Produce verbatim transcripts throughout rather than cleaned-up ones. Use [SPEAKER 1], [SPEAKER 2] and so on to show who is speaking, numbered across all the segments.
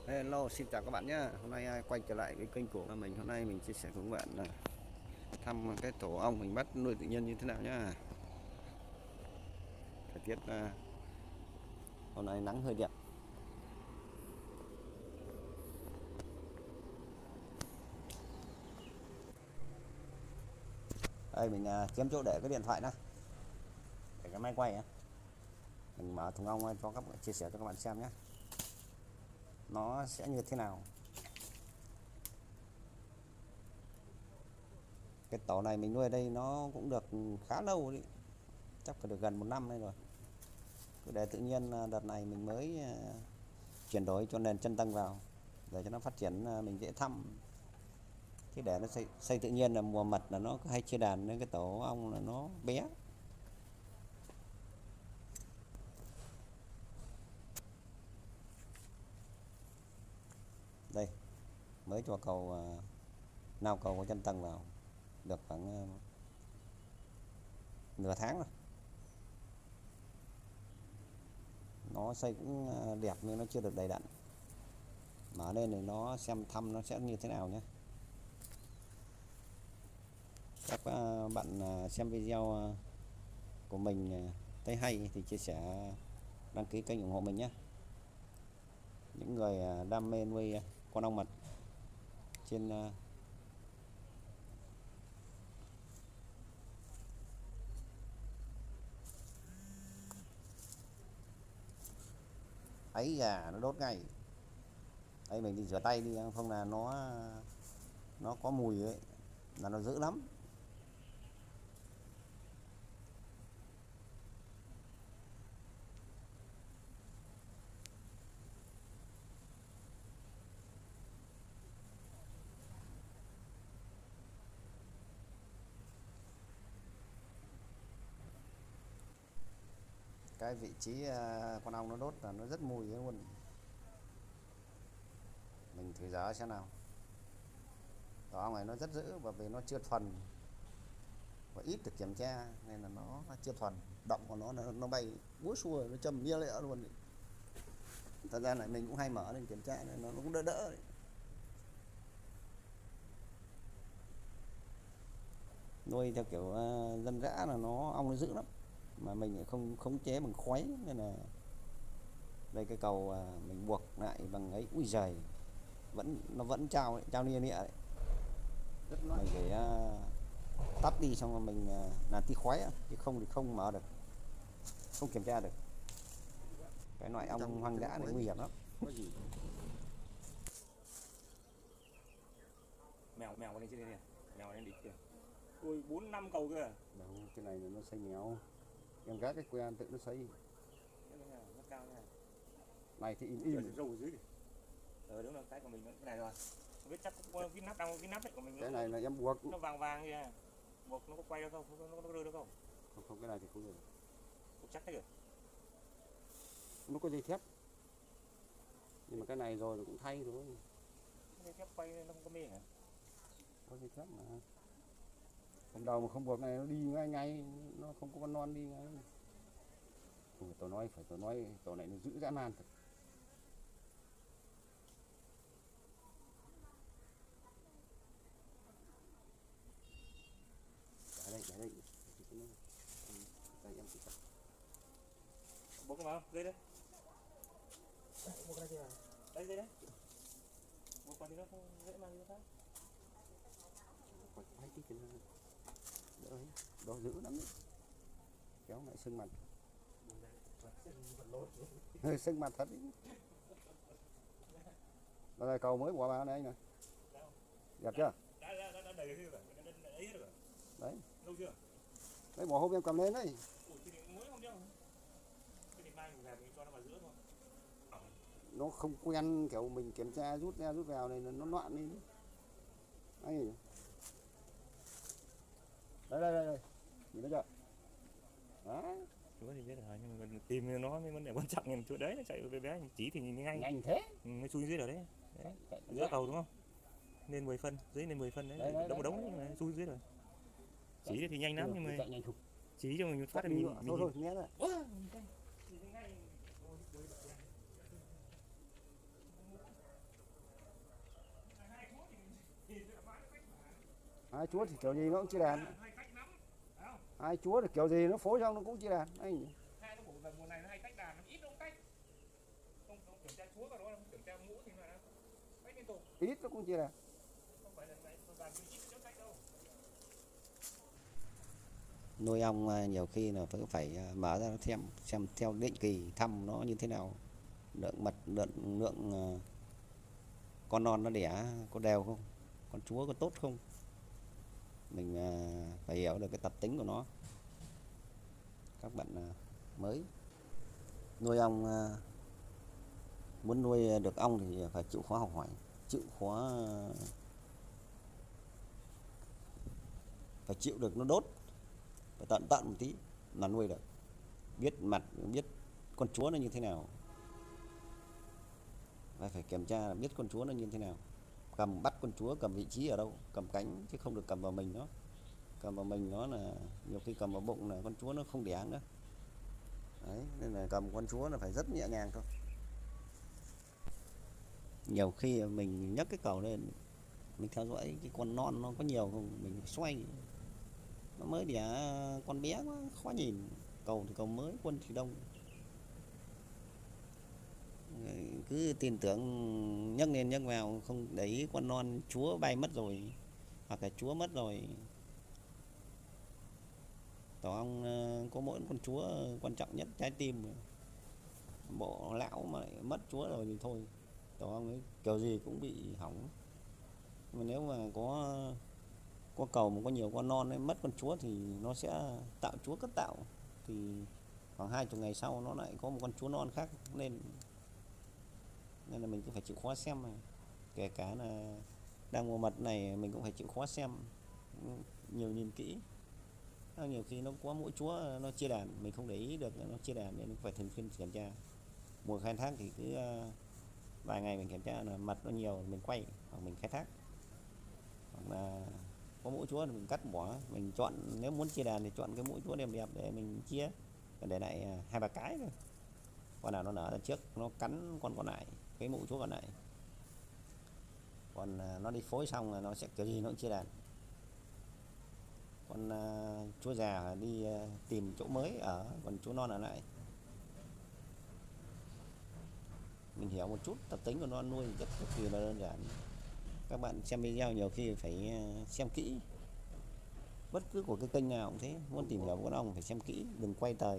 [SPEAKER 1] Hello, xin chào các bạn nhé. Hôm nay à, quay trở lại cái kênh của mình. Hôm nay mình chia sẻ với các bạn là thăm cái tổ ong mình bắt nuôi tự nhiên như thế nào nhá. Thời tiết à, hôm nay nắng hơi đẹp. Đây mình à, kiếm chỗ để cái điện thoại đó, để cái máy quay á. Mình mở thùng ong cho các bạn chia sẻ cho các bạn xem nhé. Nó sẽ như thế nào. Cái tổ này mình nuôi ở đây nó cũng được khá lâu đấy, chắc phải được gần một năm đây rồi. Cứ để tự nhiên à, đợt này mình mới à, chuyển đổi cho nền chân tầng vào để cho nó phát triển à, mình dễ thăm. Thế để nó xây, xây tự nhiên là mùa mật là nó hay chia đàn nên cái tổ ong là nó bé. Đây mới cho cầu uh, nao cầu của chân tầng vào được khoảng uh, nửa tháng rồi. Nó xây cũng uh, đẹp nhưng nó chưa được đầy đặn. Mở lên thì nó xem thăm nó sẽ như thế nào nhé. Các uh, bạn uh, xem video uh, của mình uh, thấy hay thì chia sẻ, đăng ký kênh ủng hộ mình nhé. Những người uh, đam mê nuôi uh, con ong mật trên uh, ấy già nó đốt ngay. Đây mình đi rửa tay đi không là nó nó có mùi ấy, là nó dữ lắm. Cái vị trí con ong nó đốt là nó rất mùi luôn. Mình thử giá xem nào. Tổ ong này nó rất dữ bởi vì nó chưa thuần và ít được kiểm tra nên là nó, nó chưa thuần. Động của nó nó, nó bay búa xua, nó chầm lia lịa luôn. Thật ra này mình cũng hay mở lên kiểm tra nên nó, nó cũng đỡ đỡ đấy. Nuôi theo kiểu uh, dân dã là nó ong nó dữ lắm mà mình không khống chế bằng khuấy nên là đây cái cầu uh, mình buộc lại bằng ấy. Ui giời, vẫn nó vẫn trao ấy, trao nia nịa đấy. Mình phải uh, tắt đi xong rồi mình uh, làm tí khói chứ không thì không mở được, không kiểm tra được. Cái loại ong hoang dã này nguy hiểm lắm.
[SPEAKER 2] Mèo mèo lên trên đây nè, mèo lên đít kìa. Ui bốn năm cầu kìa.
[SPEAKER 1] Đâu, cái này là nó xây mèo, em gác cái quen tự nó xây.
[SPEAKER 2] Nó cao nha.
[SPEAKER 1] Này thì im im
[SPEAKER 2] râu ở dưới kìa. Ờ đúng rồi, cái của mình cái này rồi. Không biết chắc có cái nắp đang cái nắp đấy của mình.
[SPEAKER 1] Cái này là em buộc.
[SPEAKER 2] Nó vàng vàng kìa. Buộc nó có quay được không? Nó nó, nó rơi được không?
[SPEAKER 1] Không không, cái này thì không được.
[SPEAKER 2] Buộc chắc thế kìa.
[SPEAKER 1] Nó có dây thép. Nhưng mà cái này rồi nó cũng thay rồi.
[SPEAKER 2] Dây thép quay nó không có mê hả?
[SPEAKER 1] Có dây thép mà. Hôm đầu mà không buộc này nó đi ngay ngay, nó không có con non đi ngay. Ủa, tôi nói phải tôi nói tổ này nó giữ dã man thật. Để đây, để đây. Đây em chỉ cần.
[SPEAKER 2] Buộc cái vào, dây đây. Buộc cái này kìa. Đây dây đấy. Buộc vào thì nó không dễ mang đi nó khác.
[SPEAKER 1] Quay quay tí cho nó đỡ ấy. Đó giữ lắm đấy. Kéo lại sưng mặt. Hơi sưng mặt thật đấy. Đây là cầu mới bỏ vào đây nè. Đẹp chưa? Đấy.
[SPEAKER 2] Lâu chưa?
[SPEAKER 1] Đấy bỏ hôm em cầm lên đấy.
[SPEAKER 2] Ủa thì mới không đâu. Cái này mai mình về mình cho nó vào giữa thôi.
[SPEAKER 1] Nó không quen kiểu mình kiểm tra rút ra rút vào này nó loạn đi. Đấy. Đây đây đây đây. Nhìn thấy chưa? Đó.
[SPEAKER 2] Chúa thì biết rồi nhưng mà tìm nó mới vấn đề quan trọng là chỗ đấy nó chạy về bé chỉ thì nhìn ngay.
[SPEAKER 1] Nhanh thế.
[SPEAKER 2] Ừ, nó chui dưới rồi đấy. Đấy. Giữa cầu đúng không? Nên mười phân, dưới nên mười phân đấy. Đống một đống đấy mà chui dưới rồi. Chỉ thì nhanh lắm nhưng mà chỉ cho mình phát là mình
[SPEAKER 1] thôi thôi nhé rồi. Hai chúa thì kiểu gì nó cũng chia đàn. Hai chúa thì kiểu gì nó phối xong nó cũng chia đàn. Anh
[SPEAKER 2] hai nó bổ lần mùa này nó hay tách đàn, nó ít nó không tách. Không, không kiểm tra chúa vào đó, không kiểm tra mũ thì mà nó tách liên tục.
[SPEAKER 1] Ít nó cũng chia đàn.
[SPEAKER 2] Không phải là đàn ít nó tách đâu.
[SPEAKER 1] Nuôi ong nhiều khi là phải phải mở ra xem xem theo định kỳ thăm nó như thế nào, lượng mật lượng lượng con non nó đẻ có đều không, con chúa có tốt không, mình phải hiểu được cái tập tính của nó. Các bạn mới nuôi ong, muốn nuôi được ong thì phải chịu khó học hỏi, chịu khó phải chịu được nó đốt, phải tận tận một tí là nuôi được, biết mặt biết con chúa nó như thế nào, phải phải kiểm tra là biết con chúa nó như thế nào, cầm bắt con chúa cầm vị trí ở đâu, cầm cánh chứ không được cầm vào mình nó, cầm vào mình nó là nhiều khi cầm vào bụng là con chúa nó không đẻ nữa. Đấy, nên là cầm con chúa là phải rất nhẹ nhàng thôi. Nhiều khi mình nhấc cái cầu lên mình theo dõi cái con non nó có nhiều không, mình xoay nó mới đẻ con bé quá khó nhìn, cầu thì cầu mới, quân thì đông, cứ tin tưởng nhấc lên nhấc vào không để ý con non chúa bay mất rồi hoặc là chúa mất rồi. Tổ ong có mỗi con chúa quan trọng nhất, trái tim, bộ lão mà mất chúa rồi thì thôi, tổ ong ấy kiểu gì cũng bị hỏng. Mà nếu mà có có cầu mà có nhiều con non ấy, mất con chúa thì nó sẽ tạo chúa cất tạo, thì khoảng hai chục ngày sau nó lại có một con chúa non khác lên, nên là mình cũng phải chịu khó xem này. Kể cả là đang mùa mật này mình cũng phải chịu khó xem nhiều, nhìn kỹ. Nhiều khi nó có mỗi chúa nó chia đàn mình không để ý được nó chia đàn nên phải thường xuyên kiểm tra. Mùa khai thác thì cứ vài ngày mình kiểm tra là mật nó nhiều mình quay hoặc mình khai thác, hoặc là có mỗi chúa thì mình cắt bỏ, mình chọn nếu muốn chia đàn thì chọn cái mỗi chúa đẹp đẹp để mình chia, để lại hai ba cái thôi, con nào nó nở ra trước nó cắn con còn lại cái mụ chúa còn lại, còn nó đi phối xong là nó sẽ kiểu gì nó cũng chia đàn. Con uh, chúa già đi uh, tìm chỗ mới ở, còn chúa non ở lại. Mình hiểu một chút tập tính của nó nuôi rất cực kỳ là đơn giản. Các bạn xem video nhiều khi phải uh, xem kỹ, bất cứ của cái kênh nào cũng thế, muốn tìm hiểu con ong phải xem kỹ, đừng quay tời.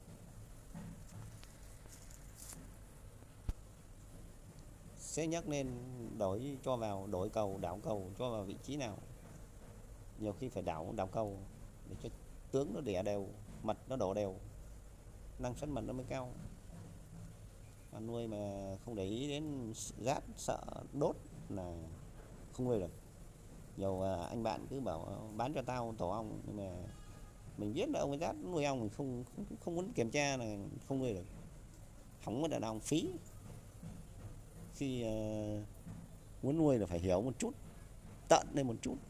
[SPEAKER 1] Sẽ nhắc lên đổi cho vào, đổi cầu, đảo cầu cho vào vị trí nào, nhiều khi phải đảo đảo cầu để cho tướng nó đẻ đều, mật nó đổ đều, năng suất mật nó mới cao. Mà nuôi mà không để ý đến rát sợ đốt là không nuôi được. Nhiều anh bạn cứ bảo bán cho tao tổ ong, nhưng mà mình biết là ông ấy rát nuôi ong, mình không không, không muốn kiểm tra là không nuôi được, hỏng mất đàn ong phí. Khi uh, muốn nuôi là phải hiểu một chút, tận lên một chút,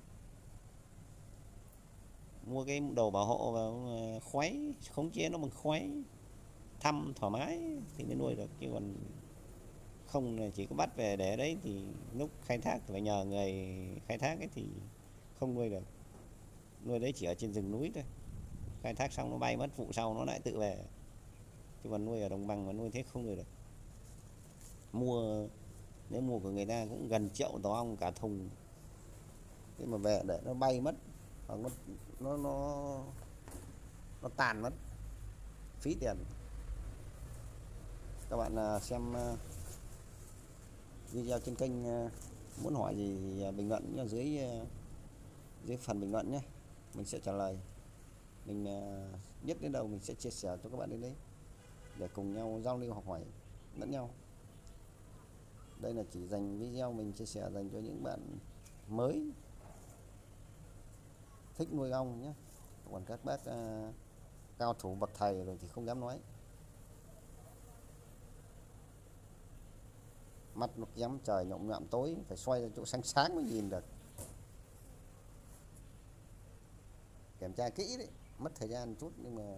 [SPEAKER 1] mua cái đồ bảo hộ và khuấy, khống chế nó bằng khuấy, thăm thoải mái thì mới nuôi được, chứ còn không là chỉ có bắt về để đấy thì lúc khai thác thì phải nhờ người khai thác ấy thì không nuôi được. Nuôi đấy chỉ ở trên rừng núi thôi, khai thác xong nó bay mất, vụ sau nó lại tự về, chứ còn nuôi ở đồng bằng mà nuôi thế không nuôi được. Mua nếu mua của người ta cũng gần triệu tổ ong cả thùng, thế mà về để nó bay mất hoặc nó nó nó nó tàn mất, phí tiền. Các bạn xem video trên kênh muốn hỏi gì thì bình luận ở dưới dưới phần bình luận nhé, mình sẽ trả lời. Mình biết đến đâu mình sẽ chia sẻ cho các bạn đến đấy để cùng nhau giao lưu học hỏi lẫn nhau. Đây là chỉ dành video mình chia sẻ dành cho những bạn mới thích nuôi ong nhé, còn các bác uh, cao thủ bậc thầy rồi thì không dám nói. Mắt nó kém, trời nhộm nhạo tối, phải xoay ra chỗ sáng sáng mới nhìn được. Kiểm tra kỹ đấy, mất thời gian một chút nhưng mà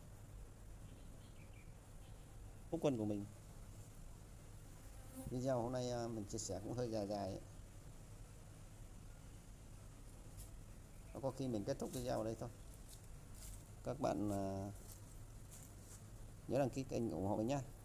[SPEAKER 1] phúc quân của mình. Video hôm nay mình chia sẻ cũng hơi dài dài ấy. có khi mình kết thúc video ở đây thôi. Các bạn uh, nhớ đăng ký kênh ủng hộ mình nhé.